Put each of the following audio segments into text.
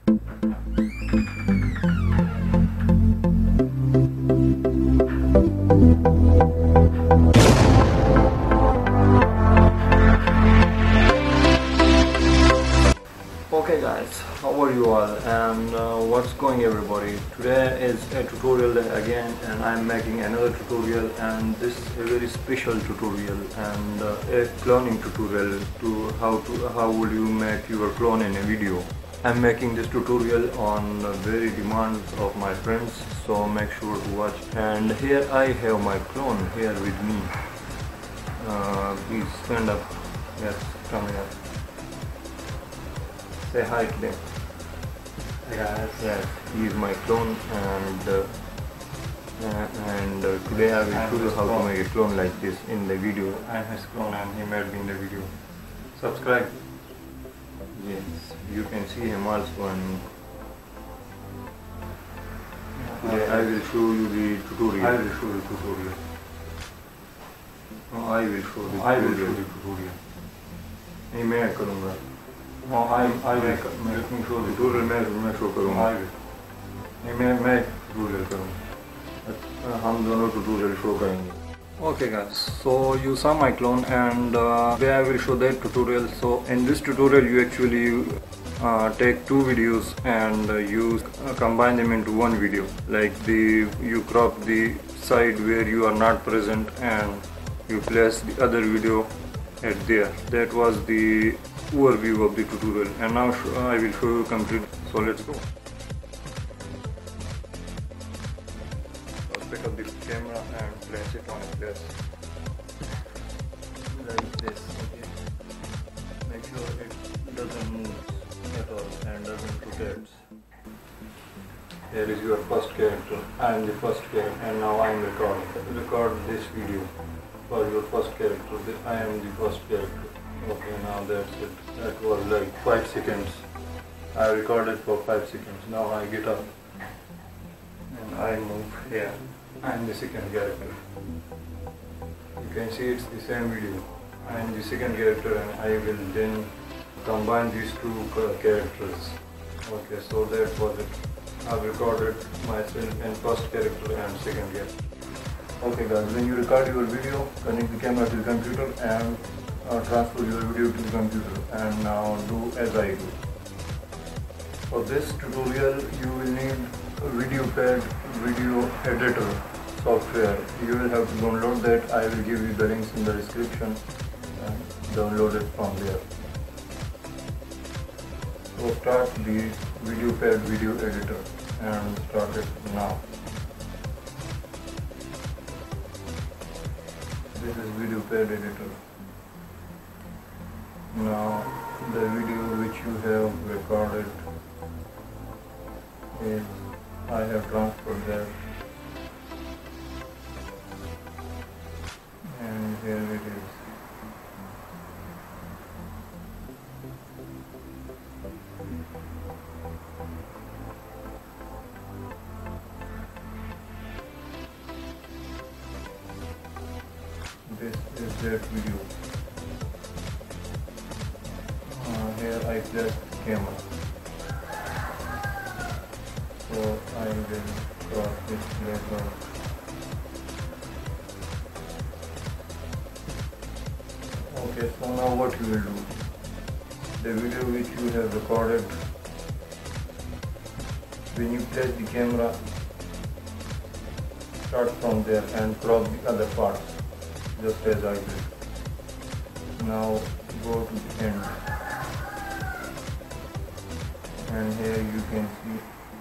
Okay guys, how are you all, and what's going everybody? Today is a tutorial day again, and I'm making another tutorial, and this is a very special tutorial and a cloning tutorial to how would you make your clone in a video. I'm making this tutorial on very demands of my friends, so make sure to watch. And here I have my clone here with me. Please stand up. Yes, come here. Say hi to them. Hey guys. Yes, he is my clone, and today I will show you how to make a clone like this in the video. I'm his clone and he made me in the video. Subscribe. Yes, you can see him also, and today I will show you the tutorial. I will show you tutorial. I will show the I will show tutorial. the tutorial. नहीं मैं करूँगा. I will let me show the tutorial. मैं show करूँगा. I will. नहीं मैं tutorial करूँगा. हम दोनों tutorial show करेंगे. Okay guys, so you saw my clone, and today I will show that tutorial. So in this tutorial you actually take two videos and you combine them into one video. Like you crop the side where you are not present and you place the other video at there. That was the overview of the tutorial, and now I will show you complete. So let's go. Pick up the camera and place it on its place like this. Okay, make sure it doesn't move at all and doesn't rotate. Here is your first character. I am the first character, and now I am recording. Record this video for your first character. I am the first character. Okay, now that's it. That was like 5 seconds. I recorded for 5 seconds. Now I get up and I move here. I am the second character. You can see it's the same video. I am the second character, and I will then combine these two characters. Okay, so that was it. I've recorded myself in first character and second character. Okay guys, when you record your video, connect the camera to the computer and transfer your video to the computer, and now do as I do. For this tutorial you will need Videopad video editor software. You will have to download that. I will give you the links in the description and download it from there. So start the Videopad video editor and start it now. This is Videopad editor. Now the video which you have recorded is I have transferred that, and here it is. This is that video. Here I placed camera. So I will cross this later. Okay, so now what you will do? The video which you have recorded, when you place the camera, start from there and crop the other parts, just as I did. Now go to the end, and here you can see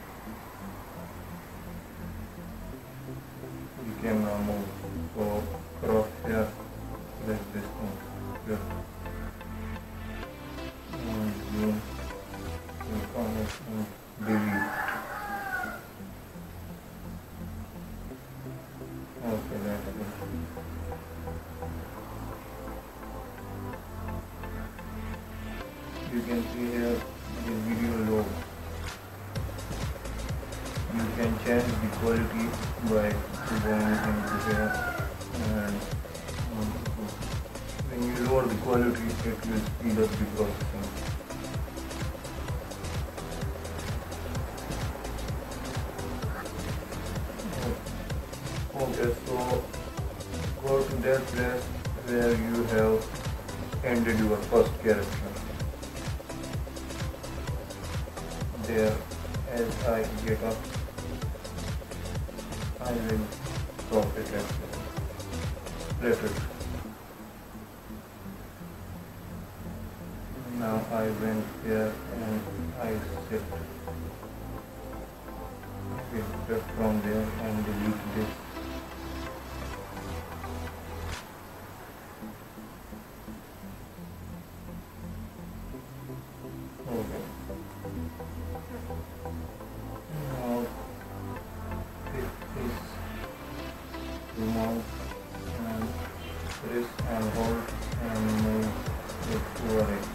the camera move. So cross here like this one. Here. And zoom, click on it and delete. Okay, that's it. You can see here the video log. You can change the quality by going into here, and when you lower the quality it will speed up the processing. Okay, so go to that place where you have ended your first character. There, as I get up, I will drop it at let it. Now I went there and I set it from there and delete this. Okay. Now take this remove and press and hold and move it over it.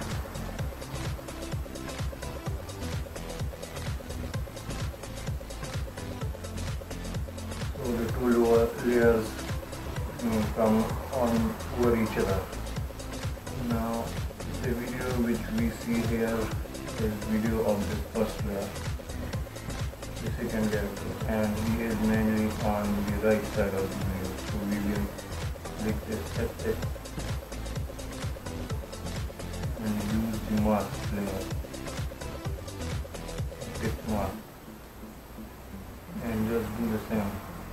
So the two lower layers come on over each other. Now the video which we see here is video of this first layer, the second character, and he is mainly on the right side of the video. So we will click this effect and use the mask layer, effect mask, and just do the same.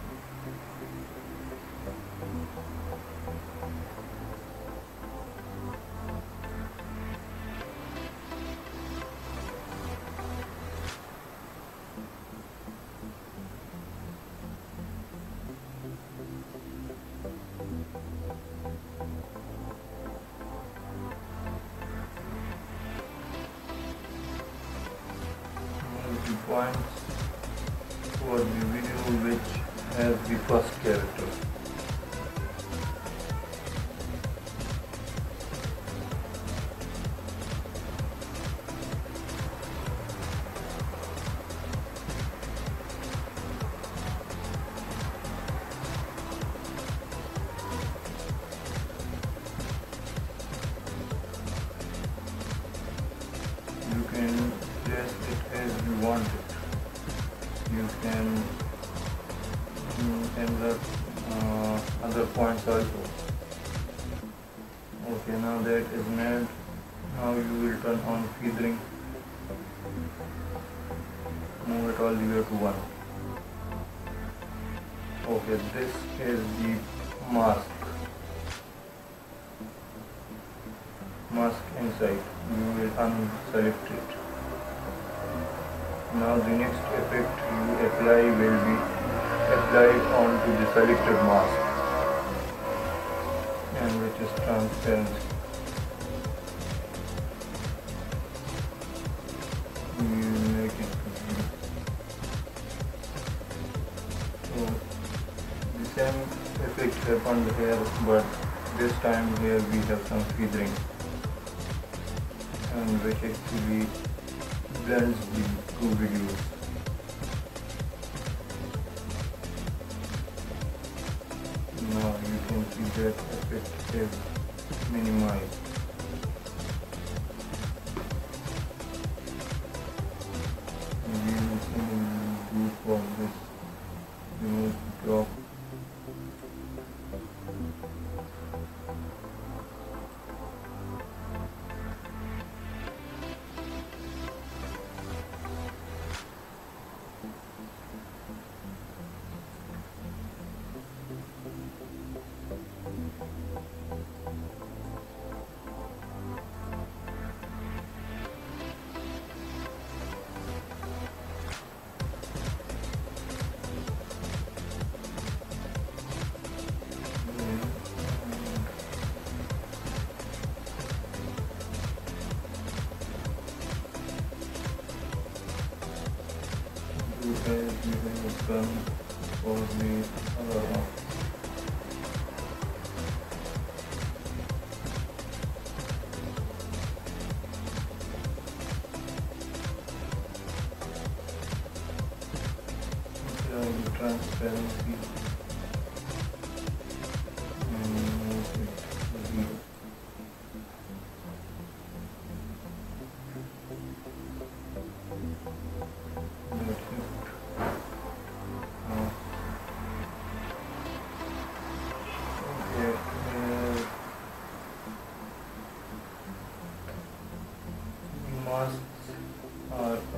The points for the video which has the first character. You can place it as you want it. You can insert other points also. Okay, now that is made. Now you will turn on feathering. Move it all the way to 1. Okay, this is the mask. Mask inside. You will unselect it. Now the next effect you apply will be applied onto the selected mask, and which is transparency. You make it to 0. So the same effect happened here, but this time here we have some feathering, and which actually blends the two videos. Now you can see that effect is minimized. We will do for this remove drop. As we have done for the other one. The transparency and move it to 0. That's it.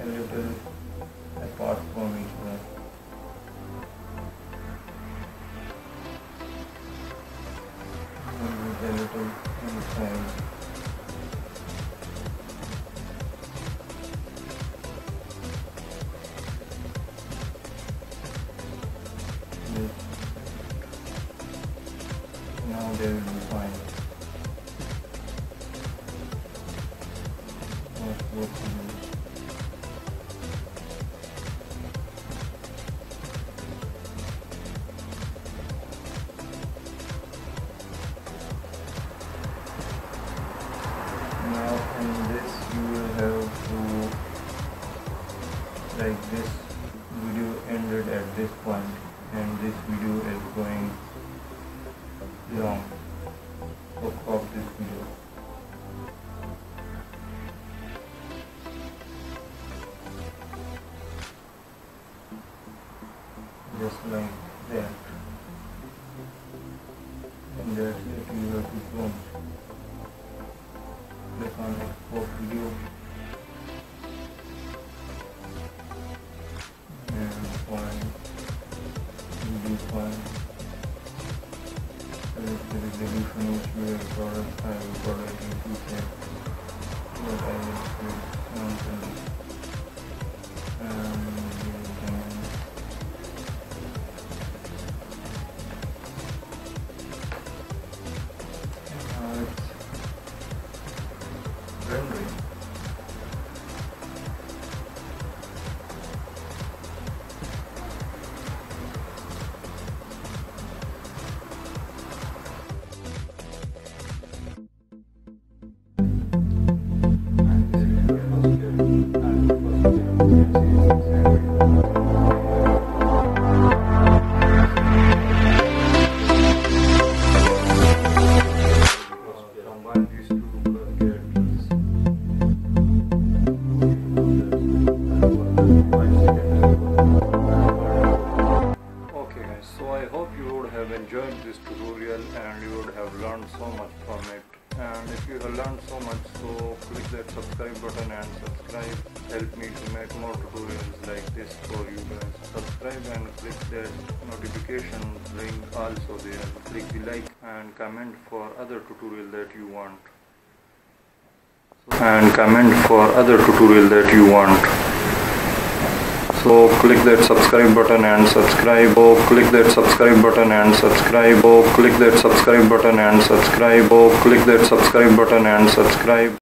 a little apart from each other. A little inside. This. Now they will be fine. Let's go to this. Now in this you will have to, like this video ended at this point and this video is going long, so crop this video. Just like that, and that's it. You have to clone. Click on export video and find video file. Select the resolution which we have recorded. I have recorded in 2K, but I will click on and you can it's rendering. Combine these two characters. Okay guys, so I hope you would have enjoyed this tutorial and you would have learned so much from it. And if you have learned so much, so click that subscribe button and subscribe. Help me to make more tutorials like this for you guys. Subscribe and click that notification ring also there. Click the like and comment for other tutorial that you want. So click that subscribe button and subscribe. Oh, click that subscribe button and subscribe. Oh, click that subscribe button and subscribe. Oh, click that subscribe button and subscribe.